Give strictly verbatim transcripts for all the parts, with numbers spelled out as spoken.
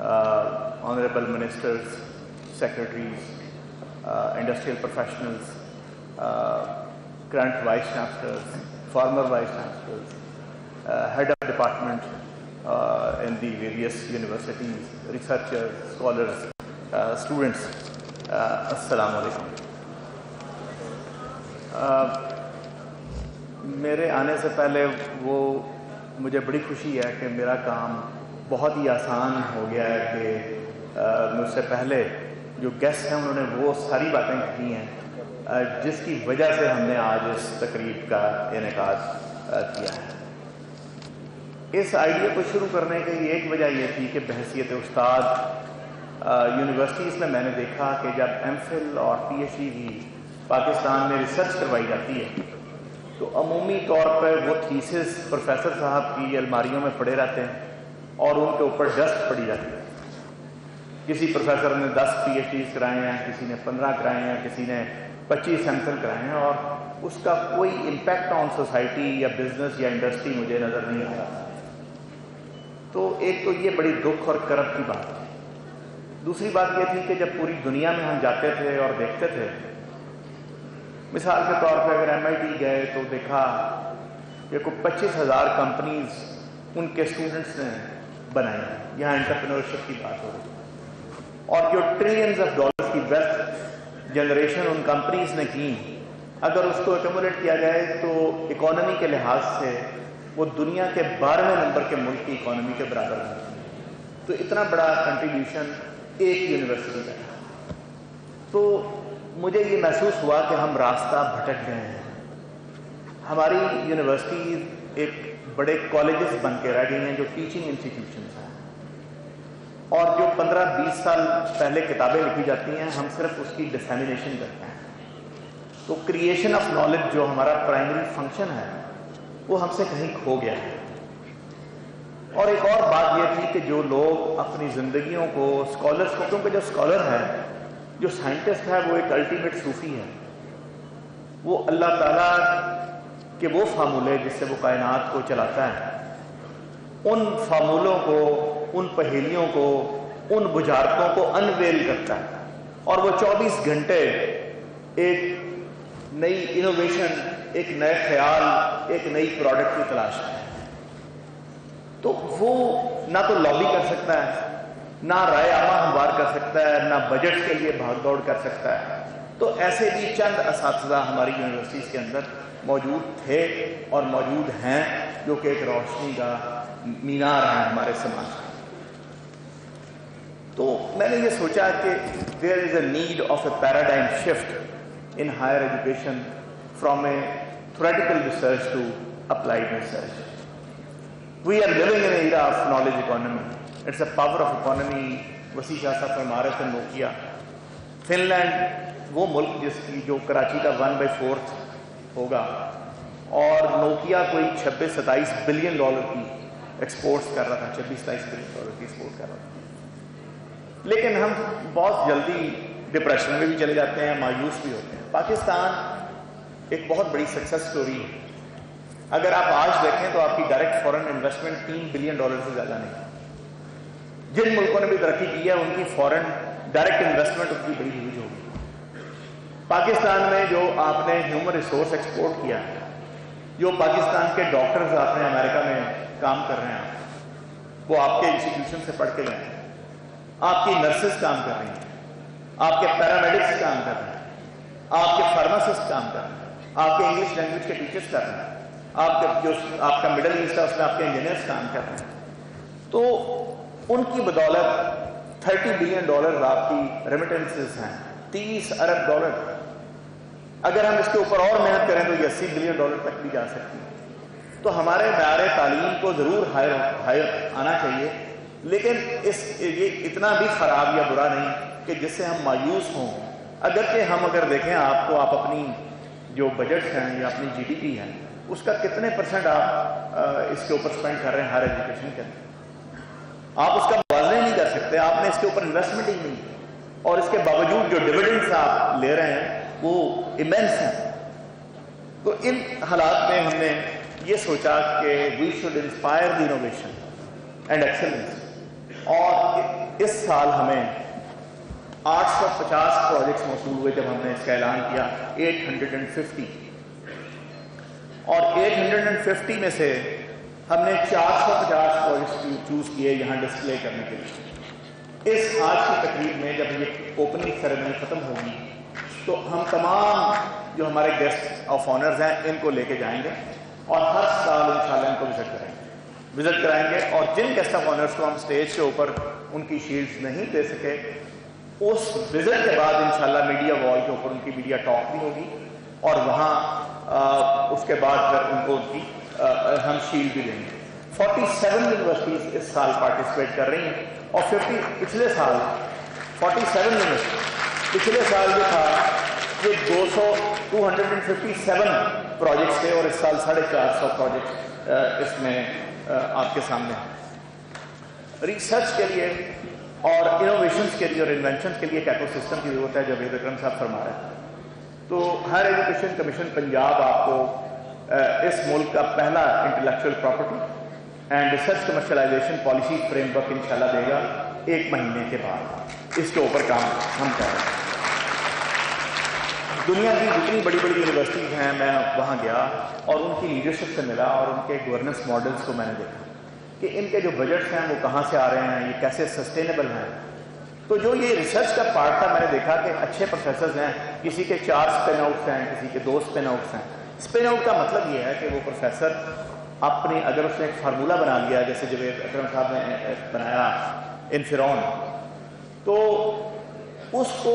uh, honorable ministers, secretaries, uh, industrial professionals, uh, current vice chancellors, former vice chancellors, uh, head of department uh, in the various universities, researchers, scholars, uh, students. uh, Assalamu alaikum. uh, میرے آنے سے پہلے وہ مجھے بڑی خوشی ہے کہ میرا کام بہت ہی آسان ہو گیا ہے کہ مجھ سے پہلے جو گیسٹ ہیں انہوں نے وہ ساری باتیں کی ہیں جس کی وجہ سے ہم نے آج اس تقریب کا انعقاد کیا ہے. اس آئیڈیا کو شروع کرنے کی ایک وجہ یہ تھی کہ بحیثیت استاد یونیورسٹیز میں میں نے دیکھا کہ جب ایم فل اور پی ایچ ڈی بھی پاکستان میں ریسرچ کروائی جاتی ہے تو عمومی طور پر وہ تھیسس پروفیسر صاحب کی الماریوں میں پڑے رہتے ہیں اور ان کے اوپر ڈسٹ پڑی جاتی ہے. کسی پروفیسر نے دس پی ایچ ڈیز کرائے ہیں, کسی نے پندرہ کرائے ہیں, کسی نے پچیس سینسل کرائے ہیں, اور اس کا کوئی امپیکٹ آن سوسائٹی یا بزنس یا انڈسٹری مجھے نظر نہیں آ رہا. تو ایک تو یہ بڑی دکھ اور کرب کی بات ہے. دوسری بات یہ تھی کہ جب پوری دنیا میں ہم جاتے تھے اور دیکھتے تھے, مثال کے طور پہ اگر ایم آئی ٹی گئے تو دیکھا کہ کوئی پچیس ہزار کمپنیز ان کے اسٹوڈنٹس نے بنائی. یہاں انٹرپرینورشپ کی بات ہو رہی ہے, اور جو ٹریلینز آف ڈالرز کی ویلتھ جنریشن ان کمپنیز نے کی, اگر اس کو ایکومولیٹ کیا جائے تو اکانومی کے لحاظ سے وہ دنیا کے بارہویں نمبر کے ملک کی اکانومی کے برابر ہے. تو اتنا بڑا کنٹریبیوشن ایک یونیورسٹی کا تھا. تو مجھے یہ محسوس ہوا کہ ہم راستہ بھٹک گئے ہیں. ہماری یونیورسٹی ایک بڑے کالجز بن کے رہ گئی ہیں جو ٹیچنگ انسٹیٹیوشنز ہیں, اور جو پندرہ بیس سال پہلے کتابیں لکھی جاتی ہیں ہم صرف اس کی ڈسیمینیشن کرتے ہیں. تو کریشن آف نالج جو ہمارا پرائمری فنکشن ہے وہ ہم سے کہیں کھو گیا ہے. اور ایک اور بات یہ تھی کہ جو لوگ اپنی زندگیوں کو اسکالرس کو, کیونکہ جو اسکالر ہے, جو سائنٹسٹ ہے, وہ ایک الٹیمیٹ صوفی ہے. وہ اللہ تعالیٰ کے وہ فارمولے جس سے وہ کائنات کو چلاتا ہے, ان فارمولوں کو, ان پہیلیوں کو, ان بجھارتوں کو انویل کرتا ہے, اور وہ چوبیس گھنٹے ایک نئی انوویشن, ایک نئے خیال, ایک نئی پروڈکٹ کی تلاش ہے. تو وہ نہ تو لابی کر سکتا ہے, نہ رائے عامہ ہموار کر سکتا ہے, نہ بجٹ کے لیے بھاگ دوڑ کر سکتا ہے. تو ایسے بھی چند اساتذہ ہماری یونیورسٹیز کے اندر موجود تھے اور موجود ہیں جو کہ ایک روشنی کا مینار ہیں ہمارے سماج کا. تو میں نے یہ سوچا کہ there is a need of a paradigm shift in higher education from a theoretical research to applied research. We are living in era of knowledge economy. It's a power of economy. Wasi Shah صاحب فرما رہے تھے Nokia, fun land وہ ملک جس کی جو کراچی کا one by fourth ہوگا, اور نوکیا کوئی چھبیس ستائیس بلین ڈالر کی ایکسپورٹس کر رہا تھا, چھبیس ستائیس بلین ڈالر کی ایکسپورٹ کر رہا تھا. لیکن ہم بہت جلدی ڈپریشن میں بھی چلے جاتے ہیں, مایوس بھی ہوتے ہیں. پاکستان ایک بہت بڑی سکسیس سٹوری ہے. اگر آپ آج دیکھیں تو آپ کی ڈائریکٹ فورن انویسٹمنٹ تین بلین ڈالر سے زیادہ نہیں. جن ملکوں نے بھی ترقی کی ہے ان کی فورن ڈائریکٹ انویسٹمنٹ ان کی بڑی ہیوج ہوگی. پاکستان میں جو آپ نے ہیومن ریسورس ایکسپورٹ کیا ہے, جو پاکستان کے ڈاکٹرز آپ نے امریکہ میں کام کر رہے ہیں, وہ آپ کے انسٹیٹیوشن سے پڑھ کے گئے ہیں. آپ کی نرسز کام کر رہی ہیں, آپ کے پیرامیڈکس کام کر رہے ہیں, آپ کے فارماسسٹ کام کر رہے ہیں, آپ کے انگلش لینگویج کے ٹیچرز کر رہے ہیں, آپ کے جو آپ کا مڈل ایسٹ ہے اس میں آپ کے انجینئرس کام کر رہے ہیں. تو ان کی بدولت تھرٹی بلین ڈالر آپ کی ریمیٹنسز ہیں, تیس ارب ڈالر. اگر ہم اس کے اوپر اور محنت کریں تو یہ اسی بلین ڈالر تک بھی جا سکتی ہے. تو ہمارے معیار تعلیم کو ضرور ہائر ہائر آنا چاہیے, لیکن اس یہ اتنا بھی خراب یا برا نہیں کہ جس سے ہم مایوس ہوں. اگرچہ ہم اگر دیکھیں آپ کو, آپ اپنی جو بجٹ ہیں یا اپنی جی ڈی پی ہے اس کا کتنے پرسنٹ آپ اس کے اوپر اسپینڈ کر رہے ہیں ہائر ایجوکیشن کے اندر, آپ اس کا موازنہ نہیں کر سکتے. آپ نے اس کے اوپر انویسٹمنٹ ہی نہیں, اور اس کے باوجود جو ڈویڈنڈس آپ لے رہے ہیں وہ امینس ہیں. تو ان حالات میں ہم نے یہ سوچا کہ we should inspire the innovation and excellence, اور اس سال ہمیں آٹھ سو پچاس پروجیکٹس موصول ہوئے جب ہم نے اس کا اعلان کیا، ایٹ ہنڈریڈ اینڈ ففٹی، اور ایٹ ہنڈریڈ اینڈ ففٹی میں سے ہم نے چار سو پچاس پروجیکٹس چوز کیے یہاں ڈسپلے کرنے کے لیے۔ اس آج کی تقریب میں جب یہ اوپننگ سیریمنی ختم ہوگی تو ہم تمام جو ہمارے گیسٹ آف آنرز ہیں ان کو لے کے جائیں گے اور ہر سال انشاءاللہ ان کو وزٹ کریں گے وزٹ کرائیں گے اور جن گیسٹ آف آنرز کو ہم اسٹیج کے اوپر ان کی شیلڈز نہیں دے سکے، اس وزٹ کے بعد انشاءاللہ میڈیا وال کے اوپر ان کی میڈیا ٹاک بھی ہوگی اور وہاں آ, اس کے بعد پھر ان کو ان کی آ, ہم شیلڈ بھی دیں گے۔ فورٹی سیون یونیورسٹیز اس سال پارٹیسپیٹ کر رہی ہیں اور ففٹی پچھلے سال فورٹی سیون یونیورسٹی پچھلے سال جو تھا یہ دو سو two hundred and fifty seven projects تھے اور اس سال ساڑھے چار سو پروجیکٹ اس میں آپ کے سامنے ہیں۔ ریسرچ کے لیے اور انوویشنز کے لیے اور انوینشنز کے لیے ایک ایکو سسٹم کی ضرورت ہے، جاوید اکرم صاحب فرما رہے ہیں۔ تو ہائر ایجوکیشن کمیشن پنجاب آپ کو اس ملک کا پہلا intellectual property and research commercialization policy framework انشاءاللہ دے گا ایک مہینے کے بعد۔ اس کے اوپر کام ہم کر رہے ہیں۔ دنیا کی جتنی بڑی بڑی یونیورسٹیز ہیں میں وہاں گیا اور ان کی لیڈرشپ سے ملا اور ان کے گورننس ماڈلز کو میں نے دیکھا کہ ان کے جو بجٹس ہیں وہ کہاں سے آ رہے ہیں، یہ کیسے سسٹینیبل ہیں۔ تو جو یہ ریسرچ کا پارٹ تھا میں نے دیکھا کہ اچھے پروفیسرز ہیں، کسی کے چار اسپن آؤٹس ہیں، کسی کے دو اسپن آؤٹس ہیں۔ اسپن آؤٹ کا مطلب یہ ہے کہ وہ پروفیسر اپنی اگر اس نے ایک فارمولہ بنا لیا جیسے جاوید اکرم صاحب نے بنایا انفرون، تو اس کو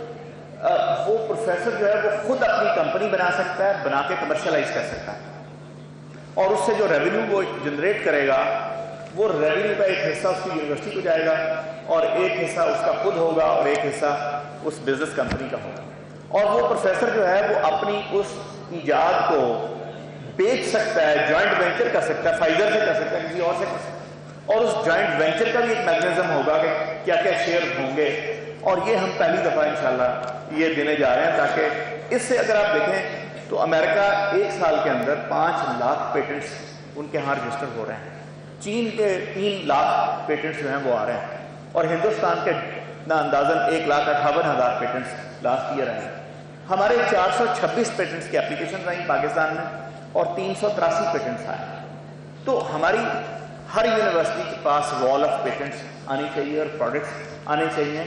وہ پروفیسر جو ہے وہ خود اپنی کمپنی بنا سکتا ہے، بنا کے کمرشلائز کر سکتا ہے اور اس سے جو ریونیو وہ جنریٹ کرے گا وہ ریونیو کا ایک حصہ اس کی یونیورسٹی کو جائے گا اور ایک حصہ اس کا خود ہوگا اور ایک حصہ اس بزنس کمپنی کا ہوگا۔ اور وہ پروفیسر جو ہے وہ اپنی اس ایجاد کو بیچ سکتا ہے، جوائنٹ وینچر کر سکتا ہے، فائزر سے کر سکتا ہے، کسی اور سے کر سکتا ہے، اور اس جوائنٹ وینچر کا بھی ایک میکنزم ہوگا کہ کیا کیا شیئر ہوں گے، اور یہ ہم پہلی دفعہ انشاءاللہ یہ دینے جا رہے ہیں تاکہ اس سے اگر آپ دیکھیں تو امریکہ ایک سال کے اندر پانچ لاکھ پیٹنٹس ان کے ہاں رجسٹر ہو رہے ہیں، چین کے تین لاکھ پیٹنٹس جو ہیں وہ آ رہے ہیں، اور ہندوستان کے نا اندازاً ایک لاکھ اٹھاون ہزار پیٹنٹس لاسٹ ایئر آئے ہیں۔ ہمارے چار سو چھبیس پیٹنٹس کی اپلیکیشن آئیں پاکستان میں اور تین سو تراسی پیٹنٹس آئے۔ تو ہماری ہر یونیورسٹی کے پاس وال آف پیٹنٹس آنی چاہیے اور پروڈکٹس آنے چاہیے۔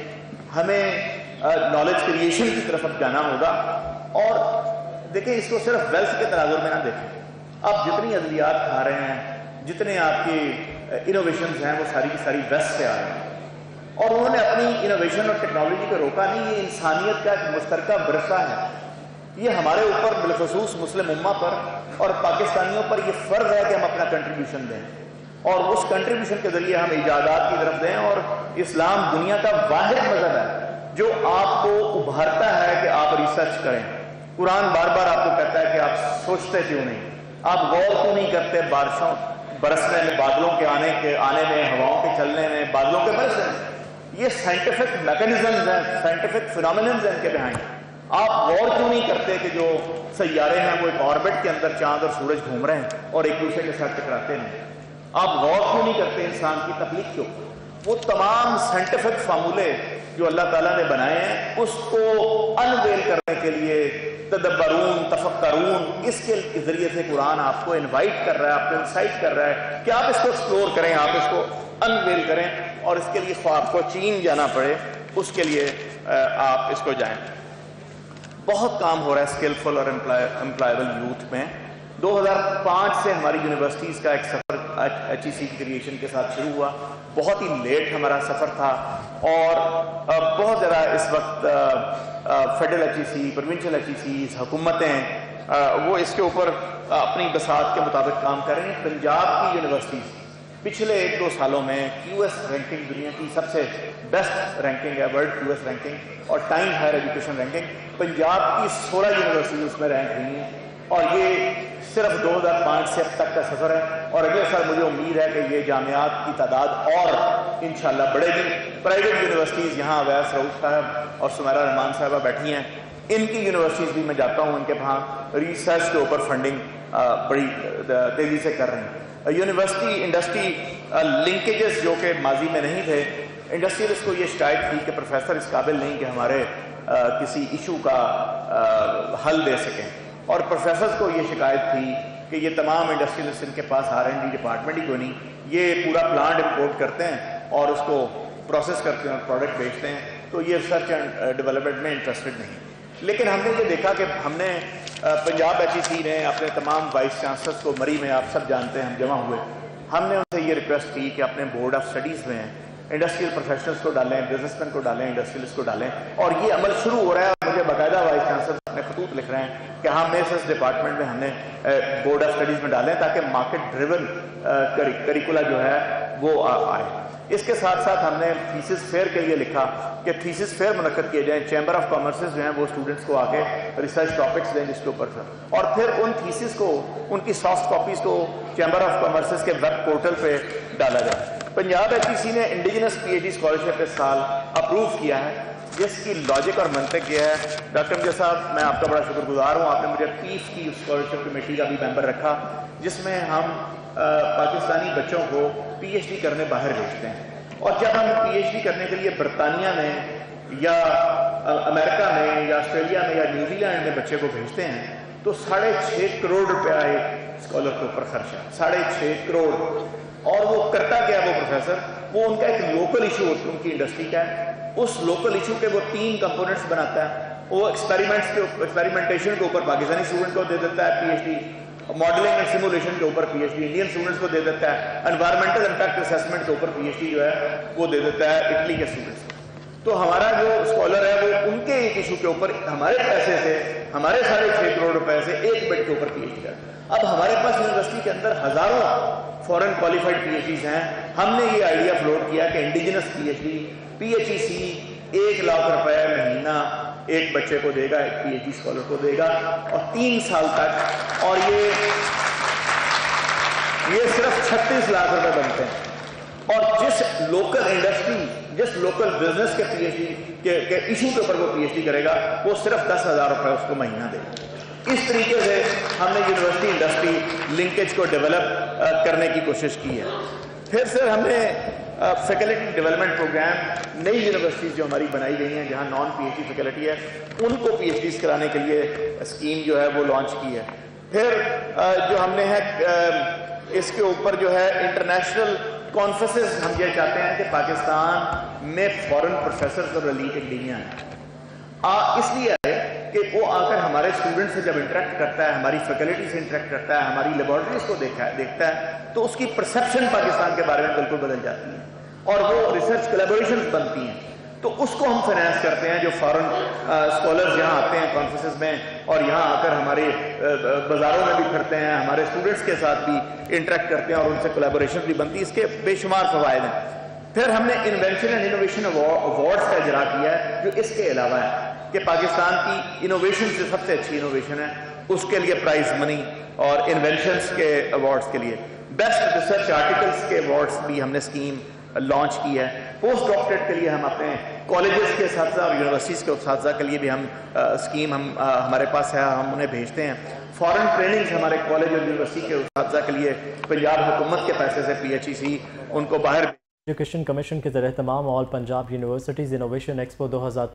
ہمیں نالج کریشن کی طرف اب جانا ہوگا اور دیکھیں اس کو صرف ویلتھ کے تناظر میں نہ دیکھیں۔ آپ جتنی ادویات کھا رہے ہیں، جتنے آپ کی انوویشنز ہیں وہ ساری کی ساری ویسٹ سے آ رہے ہیں، اور انہوں نے اپنی انوویشن اور ٹیکنالوجی کو روکا نہیں۔ یہ انسانیت کا ایک مشترکہ ورثہ ہے، یہ ہمارے اوپر بالخصوص مسلم امہ پر اور پاکستانیوں پر یہ فرض ہے کہ ہم اپنا کنٹریبیوشن دیں اور اس کنٹریبیوشن کے ذریعے ہم ایجادات کی طرف دیں۔ اور اسلام دنیا کا واحد مذہب ہے جو آپ کو ابھارتا ہے کہ آپ ریسرچ کریں۔ قرآن بار بار آپ کو کہتا ہے کہ آپ سوچتے کیوں نہیں، آپ غور کیوں نہیں کرتے بارشوں برسنے میں، بادلوں کے آنے کے آنے میں، ہواؤں کے چلنے میں، بادلوں کے برسنے میں۔ یہ سائنٹیفک میکانزمز ہیں، سائنٹیفک فینومیننز ہیں ان کے بہائنڈ۔ آپ غور کیوں نہیں کرتے کہ جو سیارے ہیں وہ ایک آربٹ کے اندر چاند اور سورج گھوم رہے ہیں اور ایک دوسرے کے ساتھ ٹکراتے ہیں؟ آپ غور کیوں نہیں کرتے انسان کی تخلیق کیوں؟ وہ تمام سائنٹیفک فارمولے جو اللہ تعالیٰ نے بنائے ہیں اس کو انویل کرنے کے لیے تدبرون تفکرون، اس کے ذریعے سے قرآن آپ کو انوائٹ کر رہا ہے، آپ کو انسائٹ کر رہا ہے کہ آپ اس کو ایکسپلور کریں، آپ اس کو انویل کریں، اور اس کے لیے خواہ آپ کو چین جانا پڑے اس کے لیے آپ اس کو جائیں۔ بہت کام ہو رہا ہے اسکلفل اور امپلائبل یوتھ میں۔ دو ہزار پانچ سے ہماری یونیورسٹیز کا ایک سفر ایچ ای سی کریشن کے ساتھ شروع ہوا، بہت ہی لیٹ ہمارا سفر تھا اور بہت زیادہ اس وقت federal H E C, provincial H E Cs, حکومتیں وہ اس کے اوپر اپنی بساط کے مطابق کام کر رہی ہیں۔ پنجاب کی یونیورسٹیز پچھلے ایک دو سالوں میں کیو ایس رینکنگ دنیا کی سب سے بیسٹ رینکنگ ہے، ورلڈ کیو ایس رینکنگ اور Times higher education ranking, Punjab کی سولہ یونیورسٹیز اس میں رینک ہوئی ہیں، اور یہ صرف دو ہزار پانچ سے اب تک کا سفر ہے، اور اگلے سال مجھے امید ہے کہ یہ جامعات کی تعداد اور انشاءاللہ بڑھے گی۔ پرائیویٹ یونیورسٹیز یہاں اویس رؤوف صاحب اور سمیرہ رحمان صاحبہ بیٹھی ہیں، ان کی یونیورسٹیز بھی میں جاتا ہوں، ان کے وہاں ریسرچ کے اوپر فنڈنگ بڑی تیزی سے کر رہے ہیں۔ یونیورسٹی انڈسٹری لنکیجز جو کہ ماضی میں نہیں تھے، انڈسٹریلسٹ کو یہ شکایت تھی کہ پروفیسر اس قابل نہیں کہ ہمارے کسی ایشو کا حل دے سکیں، اور پروفیسرز کو یہ شکایت تھی کہ یہ تمام انڈسٹریلسٹ ان کے پاس آر این ڈی ڈپارٹمنٹ ہی کو نہیں، یہ پورا پلانٹ امپورٹ کرتے ہیں اور اس کو پروسیس کرتے ہیں اور پروڈکٹ بیچتے ہیں، تو یہ ریسرچ اینڈ ڈیولپمنٹ میں انٹرسٹڈ نہیں۔ لیکن ہم نے یہ دیکھا کہ ہم نے پنجاب ایچ ای سی نے اپنے تمام وائس چانسلرس کو، مری میں آپ سب جانتے ہیں ہم جمع ہوئے، ہم نے ان سے یہ ریکویسٹ کی کہ اپنے بورڈ آف اسٹڈیز میں انڈسٹریل پروفیشنلز کو ڈالیں، بزنس مین کو ڈالیں، انڈسٹریلسٹ کو ڈالیں، اور یہ عمل شروع ہو رہا ہے۔ اور مجھے باقاعدہ وائس چانسلر اپنے خطوط لکھ رہے ہیں کہ ہم اس اس ڈپارٹمنٹ میں ہم نے بورڈ آف اسٹڈیز میں ڈالیں تاکہ مارکیٹ ڈریون کریکولا جو ہے وہ آئے۔ اس کے ساتھ ساتھ ہم نے تھیسس فیئر کے لیے لکھا کہ تھیسس فیئر منعقد کیے جائیں، چیمبر آف کامرسز جو ہیں وہ اسٹوڈنٹس کو آ کے ریسرچ ٹاپکس دیں جس کے اوپر، اور پھر ان تھیسس کو، ان کی سافٹ کاپیز کو چیمبر آف کامرسز کے ویب پورٹل پہ ڈالا جائے۔ پنجاب ایچ ای سی نے indigenous P H D scholarship اس سال اپروو کیا ہے، جس کی لاجک اور منطق یہ ہے، ڈاکٹر امجد صاحب میں آپ کا بڑا شکر گزار ہوں، آپ نے مجھے پیس کی اسکالرشپ کمیٹی کا بھی ممبر رکھا، جس میں ہم پاکستانی بچوں کو پی ایچ ڈی کرنے باہر بھیجتے ہیں، اور جب ہم پی ایچ ڈی کرنے کے لیے برطانیہ میں یا امریکہ میں یا آسٹریلیا میں یا نیوزی لینڈ میں بچے کو بھیجتے ہیں تو ساڑھے چھ کروڑ روپیہ ایک اسکالر کے اوپر خرچ ہے، ساڑھے چھ کروڑ۔ اور وہ کرتا کیا ہے وہ پروفیسر، وہ ان کا ایک لوکل ایشو ہوتا ہے، ان کی انڈسٹری کا ہے، اس لوکل ایشو کے وہ تین کمپوننٹس بناتا ہے، وہ ایکسپیریمنٹس کے ایکسپیریمنٹیشن کے اوپر پاکستانی اسٹوڈنٹ کو دے دیتا ہے P H D, modelling and simulation کے اوپر P H D Indian students کو دے دیتا ہے، انوائرمنٹل امپیکٹ اسیسمنٹ کے اوپر پی ایچ ڈی جو ہے وہ دے دیتا ہے اٹلی کے اسٹوڈنٹس۔ تو ہمارا جو اسکالر ہے وہ ان کے ایک ایشو کے اوپر ہمارے پیسے سے، ہمارے ساڑھے چھ کروڑ روپے سے ایک بیڈ کے اوپر پی ایچ ڈی ہے۔ اب ہمارے پاس یونیورسٹی کے اندر ہزاروں foreign qualified P H Ds ہیں، ہم نے یہ آئیڈیا فلوٹ کیا کہ indigenous P H D, P H E C ایک لاکھ روپے مہینہ ایک بچے کو دے گا، ایک پی ایچ ڈی اسکالر کو دے گا، اور تین سال تک، اور یہ یہ صرف چھتیس لاکھ روپے بنتے ہیں، اور جس لوکل انڈسٹری، جس لوکل بزنس کے پی ایچ ڈی کے ایشو کے اوپر وہ پی ایچ ڈی کرے گا وہ صرف دس ہزار روپے اس کو مہینہ دے گا۔ اس طریقے سے ہم نے یونیورسٹی انڈسٹری لنکیج کو ڈیولپ کرنے کی کوشش کی ہے۔ پھر سر ہم نے فیکلٹی ڈیولپمنٹ پروگرام، نئی یونیورسٹیز جو ہماری بنائی گئی ہیں جہاں non P H D faculty ہے ان کو پی ایچ ڈیز کرانے کے لیے اسکیم جو ہے وہ لانچ کی ہے۔ پھر جو ہم نے ہے اس کے اوپر جو ہے انٹرنیشنل کانفرنسز، ہم یہ چاہتے ہیں کہ پاکستان میں فورن پروفیسرز اور ایلیٹ اکیڈیمیا ہیں، اس لیے ہے کہ وہ آ کر ہمارے اسٹوڈنٹ سے جب انٹریکٹ کرتا ہے، ہماری فیکلٹی سے انٹریکٹ کرتا ہے، ہماری لیبارٹریز کو دیکھا دیکھتا ہے تو اس کی پرسیپشن پاکستان کے بارے میں بالکل بدل جاتی ہے، اور وہ ریسرچ کولیبوریشنز بنتی ہیں، تو اس کو ہم فائنانس کرتے ہیں۔ جو فارن اسکالرز یہاں آتے ہیں کانفرنسز میں اور یہاں آ کر ہمارے بازاروں میں بھی پھرتے ہیں، ہمارے اسٹوڈنٹس کے ساتھ بھی انٹریکٹ کرتے ہیں اور ان سے کولیبوریشن بھی بنتی ہے، اس کے بے شمار فوائد ہیں۔ پھر ہم نے انوینشن اینڈ انوویشن ایوارڈس کا اجرا کیا ہے، جو اس کے علاوہ ہے کہ پاکستان کی انوویشن سے سب سے اچھی انوویشن ہے، اس کے لیے پرائز منی، اور انوینشنز کے ایوارڈس کے لیے بیسٹ ریسرچ آرٹیکلس کے ایوارڈس بھی ہم نے اسکیم لانچ کی ہے۔ پوسٹ ڈاکٹریٹ کے لیے ہم اپنے کالجز کے اساتذہ اور یونیورسٹیز کے اساتذہ کے لیے بھی ہم اسکیم ہم ہمارے پاس ہے، ہم انہیں بھیجتے ہیں۔ فارن ٹریننگز ہمارے کالج اور یونیورسٹی کے اساتذہ کے لیے پنجاب حکومت کے پیسے سے پی ایچ ای سی ان کو باہر۔ ایجوکیشن کمیشن کے زیر اہتمام all Punjab universities innovation expo دو ہزار